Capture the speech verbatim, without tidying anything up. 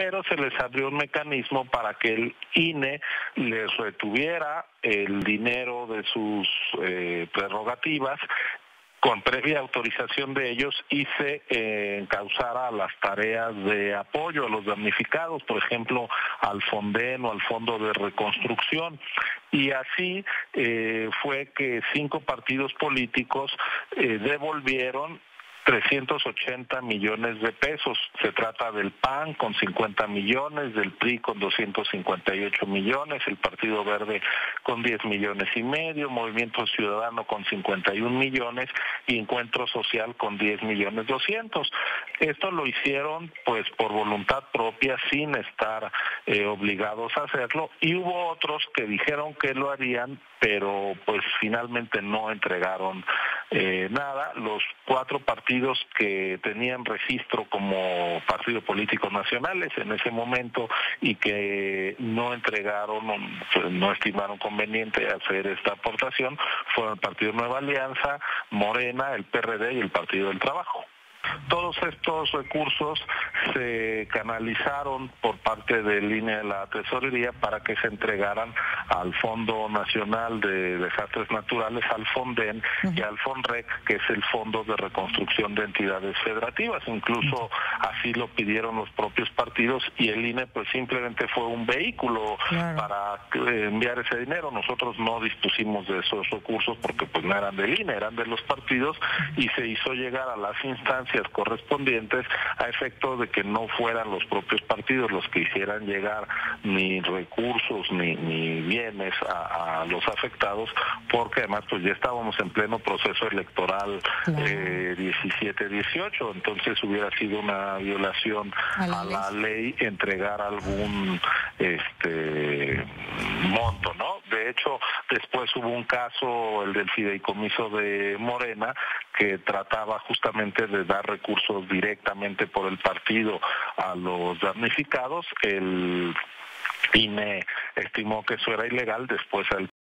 pero se les abrió un mecanismo para que el I N E les retuviera el dinero de sus eh, prerrogativas con previa autorización de ellos y se eh, encauzara a las tareas de apoyo a los damnificados, por ejemplo, al Fonden o al Fondo de Reconstrucción. Y así eh, fue que cinco partidos políticos eh, devolvieron trescientos ochenta millones de pesos. Se trata del P A N con cincuenta millones, del P R I con doscientos cincuenta y ocho millones, el Partido Verde con diez millones y medio, Movimiento Ciudadano con cincuenta y un millones y Encuentro Social con diez millones doscientos. Esto lo hicieron pues por voluntad propia, sin estar eh, obligados a hacerlo, y hubo otros que dijeron que lo harían, pero pues finalmente no entregaron eh, nada. Los cuatro partidos que tenían registro como partidos políticos nacionales en ese momento y que no entregaron, no, no estimaron conveniente hacer esta aportación, fueron el Partido Nueva Alianza, Morena, el P R D y el Partido del Trabajo. Todos estos recursos se canalizaron por parte del I N E de la Tesorería para que se entregaran al Fondo Nacional de Desastres Naturales, al Fonden uh-huh. y al FONREC, que es el Fondo de Reconstrucción de Entidades Federativas. Incluso uh-huh. así lo pidieron los propios partidos y el I N E pues simplemente fue un vehículo claro. para enviar ese dinero. Nosotros no dispusimos de esos recursos porque pues no eran del I N E, eran de los partidos uh-huh. y se hizo llegar a las instancias correspondientes a efecto de que no fueran los propios partidos los que hicieran llegar ni recursos ni, ni bienes a, a los afectados, porque además pues ya estábamos en pleno proceso electoral claro. eh, diecisiete dieciocho, entonces hubiera sido una violación a la, a la ley entregar algún este monto, ¿no? De hecho, después hubo un caso, el del fideicomiso de Morena, que trataba justamente de dar recursos directamente por el partido a los damnificados. El I N E estimó que eso era ilegal, después el